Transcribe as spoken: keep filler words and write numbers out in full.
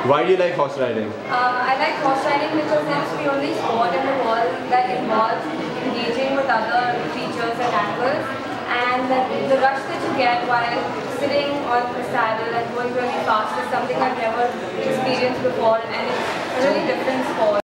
Why do you like horse riding? Uh, I like horse riding because it's the only sport in the world that involves engaging with other creatures and animals, and the, the rush that you get while sitting on the saddle and going really fast is something I've never experienced before, and it's a really different sport.